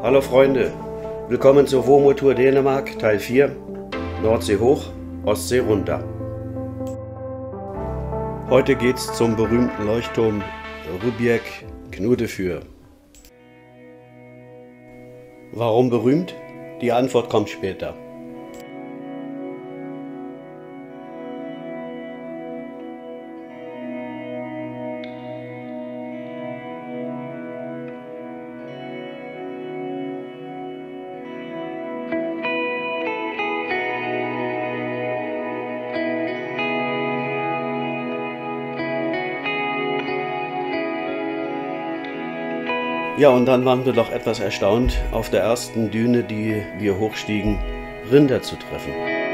Hallo Freunde, willkommen zur WOMO-Tour Dänemark, Teil 4, Nordsee hoch, Ostsee runter. Heute geht's zum berühmten Leuchtturm Rubjerg Knudefyr. Warum berühmt? Die Antwort kommt später. Ja, und dann waren wir doch etwas erstaunt, auf der ersten Düne, die wir hochstiegen, Rinder zu treffen.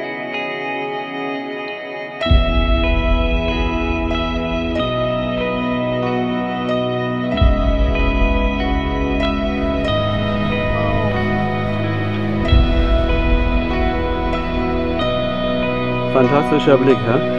Fantastischer Blick, hä?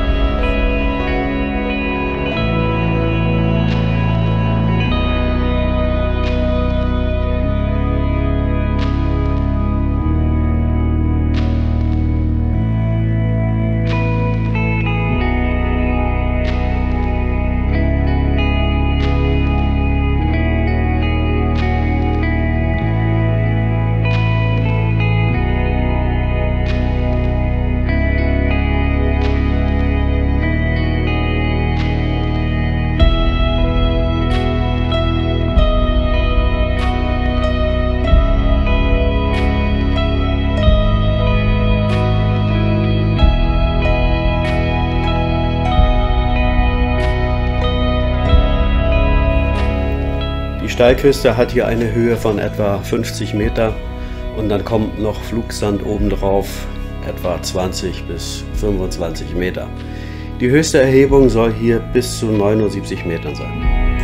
Die Steilküste hat hier eine Höhe von etwa 50 Meter und dann kommt noch Flugsand obendrauf, etwa 20 bis 25 Meter. Die höchste Erhebung soll hier bis zu 79 Metern sein.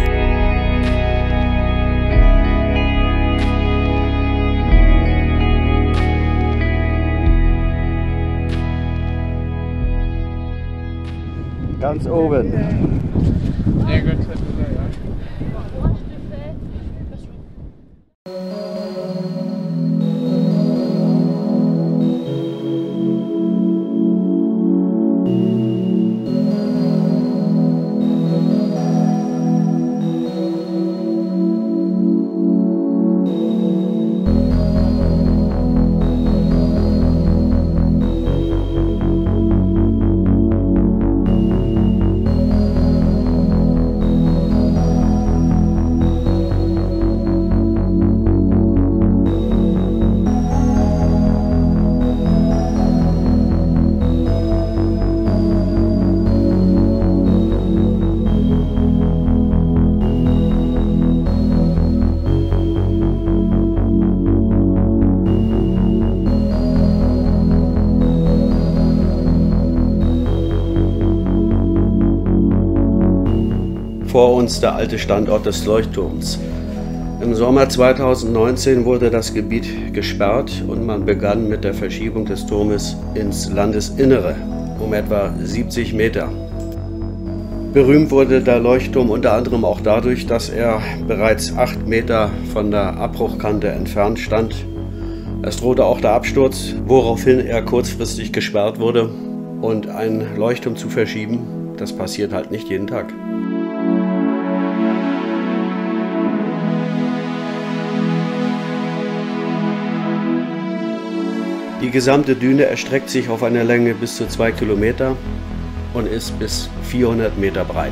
Ganz oben. Sehr gut. Vor uns der alte Standort des Leuchtturms. Im Sommer 2019 wurde das Gebiet gesperrt und man begann mit der Verschiebung des Turmes ins Landesinnere um etwa 70 Meter. Berühmt wurde der Leuchtturm unter anderem auch dadurch, dass er bereits 8 Meter von der Abbruchkante entfernt stand. Es drohte auch der Absturz, woraufhin er kurzfristig gesperrt wurde. Und ein Leuchtturm zu verschieben, das passiert halt nicht jeden Tag. Die gesamte Düne erstreckt sich auf einer Länge bis zu 2 Kilometer und ist bis 400 Meter breit.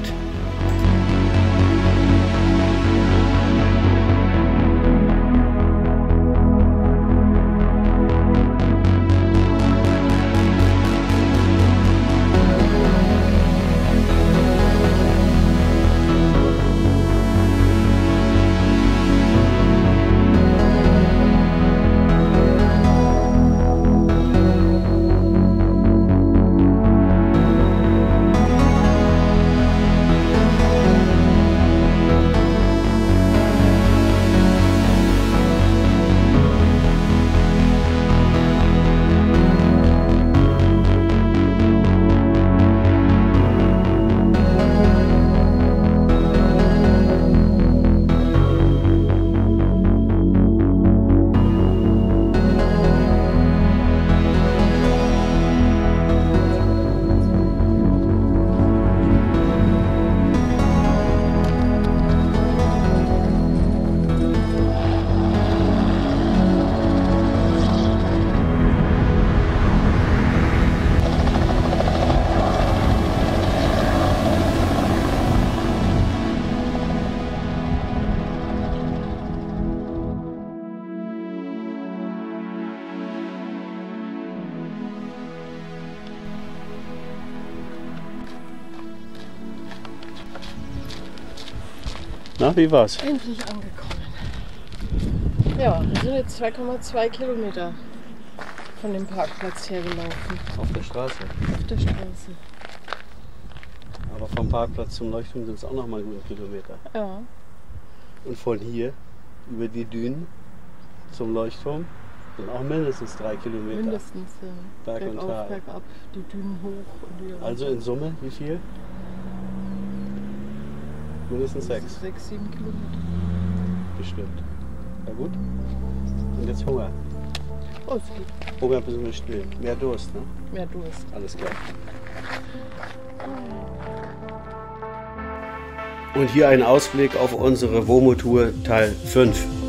Na, wie war's? Endlich angekommen. Ja, wir sind jetzt 2,2 Kilometer von dem Parkplatz hergelaufen. Auf der Straße. Auf der Straße. Aber vom Parkplatz zum Leuchtturm sind es auch noch mal gute Kilometer. Ja. Und von hier über die Dünen zum Leuchtturm sind auch mindestens 3 Kilometer. Mindestens, ja. Berg und Bergauf, Tal. bergab, die Dünen hoch und wieder Also in Summe, wie viel? Mindestens 6. 6, 7 Kilometer. Bestimmt. Na gut. Und jetzt Hunger. Oh, es geht. Hunger müssen wir stillen. Mehr Durst, ne? Mehr Durst. Alles klar. Und hier ein Ausblick auf unsere WOMO-Tour Teil 5.